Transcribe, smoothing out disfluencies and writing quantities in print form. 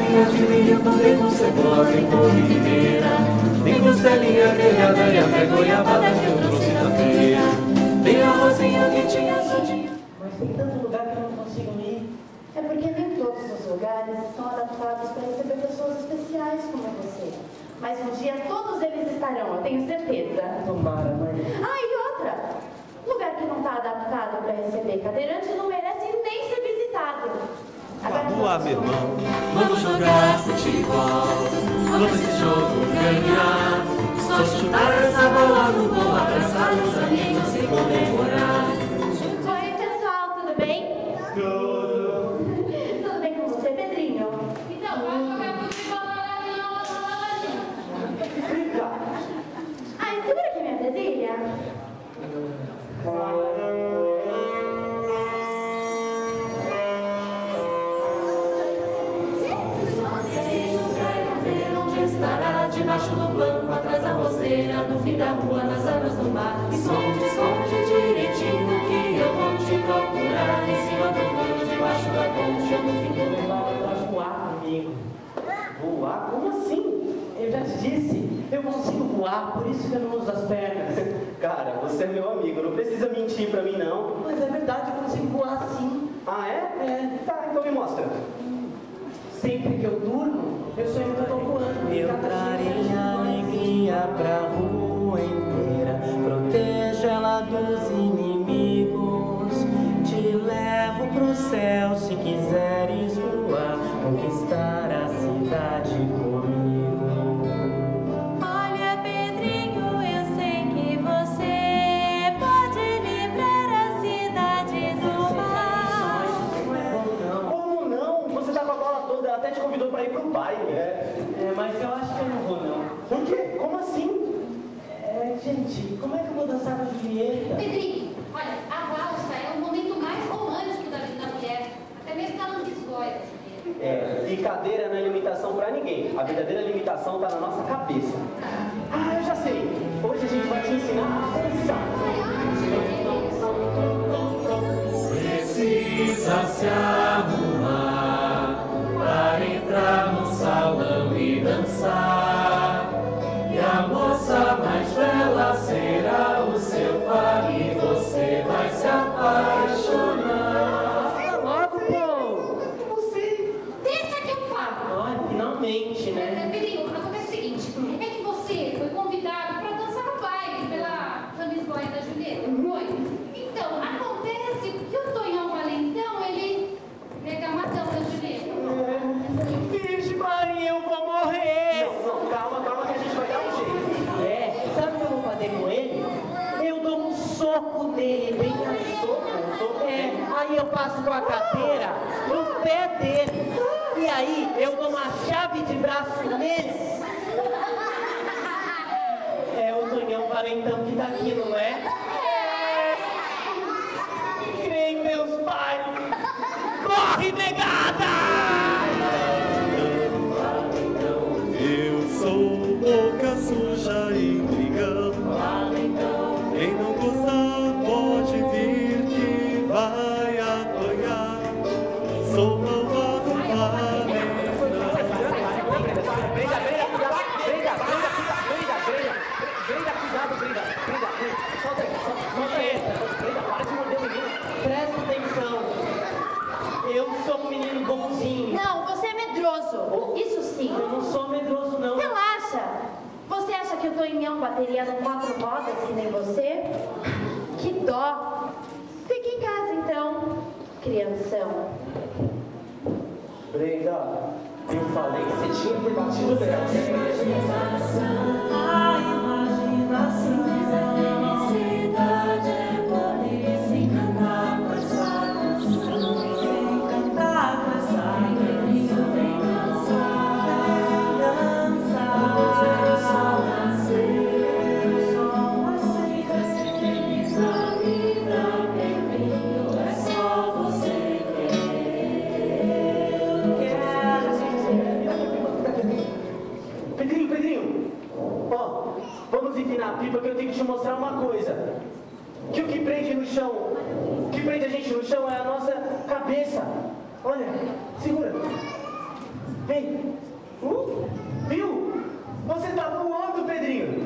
casinha de milho também com cebola, tem couve mineira, tem costelinha grelhada e até goiabada que eu trouxe da feira. Tem arrozinho que tinha sodinha. Mas tem tanto lugar que eu não consigo ir. É porque nem todos os lugares estão adaptados para receber pessoas especiais como você. Mas um dia todos eles estarão, eu tenho certeza. Tomara, mãe. Ah, e outra! Lugar que não está adaptado para receber cadeirante não merece nem ser visitado. Vamos lá, meu irmão, vamos jogar futebol. Vamos esse jogo ganhar. Só chutar essa bola no gol, abraçar os amigos e comemorar. Oi, pessoal, tudo bem? Tudo. Tudo bem com você, Pedrinho? Então, vai jogar futebol na loja. Ai, segura aqui minha presilha. Debaixo do banco, atrás da roseira, no fim da rua, nas águas do mar. Esconde, esconde direitinho que eu vou te procurar. Em cima do muro, debaixo da ponte, ou no fim do mar. Pode voar comigo. Voar? Como assim? Eu já te disse, eu consigo voar, por isso que eu não uso as pernas. Cara, você é meu amigo, não precisa mentir pra mim, não. Mas é verdade, eu consigo voar sim. Ah, é? É. Tá, então me mostra. Sempre que eu durmo, eu sonho que eu tô voando. Eu trarei alegria pra rua inteira, protejo ela dos inimigos, te levo pro céu se quiseres voar, conquistar a cidade comigo. Olha, Pedrinho, eu sei que você pode livrar a cidade do mar. Como não? Você tá com a bola toda, ela até te convidou pra ir pro baile. Mas eu acho que eu não vou, não. Por quê? Como assim? Gente, como é que eu vou dançar com a Julieta? Pedrinho, olha, a valsa é o momento mais romântico da vida da mulher. Até mesmo que ela não desgoia. E cadeira não é limitação pra ninguém. A verdadeira limitação tá na nossa cabeça. Ah, eu já sei. Hoje a gente vai te ensinar a dançar. Precisa se arrumar para entrar no salão e dançar. E a moça mais bela será o seu par e você vai se apaixonar. Fala logo, pô! Deixa que eu falo. Ai, finalmente, né? Pedrinho, acontece o seguinte, é que você foi convidado para dançar no baile pela Lisboa da Julieta, não foi? Então, acontece que o Tonhão Valentão, ele pega a matão da Julieta. Virgem Maria, eu vou morrer! Não, calma que a gente vai dar um jeito. Sabe o que eu vou fazer com ele? Eu dou um soco nele, bem na soco. Aí eu passo com a cadeira no pé dele. E aí eu dou uma chave de braço nele. É o Tonhão Valentão que tá aqui, não é? Nem meus pais! Corre, negada! Eu sou boca suja e brigão. Quem não gostar pode vir que vai apanhar. Sou malvado, Presta atenção. Eu sou um menino bonzinho. Não, você é medroso. Isso sim. Eu não sou medroso, não. Relaxa. Você acha que o Tonhão bateria no 4 rodas que nem você? Que dó. Fique em casa então, crianção. Brenda, eu falei que você tinha que ter batido dela. A imaginação, a felicidade é poder se encantar com essa canção, se encantar com essa canção, vem dançar, o sol nasceu, o sol nasceu, pra ser feliz na vida, Pedrinho, é só você querer, eu quero. Pedrinho, ó, vamos empinar a pipa que eu tenho que te mostrar uma coisa. Que o que prende no chão, o que prende a gente no chão é a nossa cabeça. Olha, segura. Vem. Viu? Você tá voando, Pedrinho.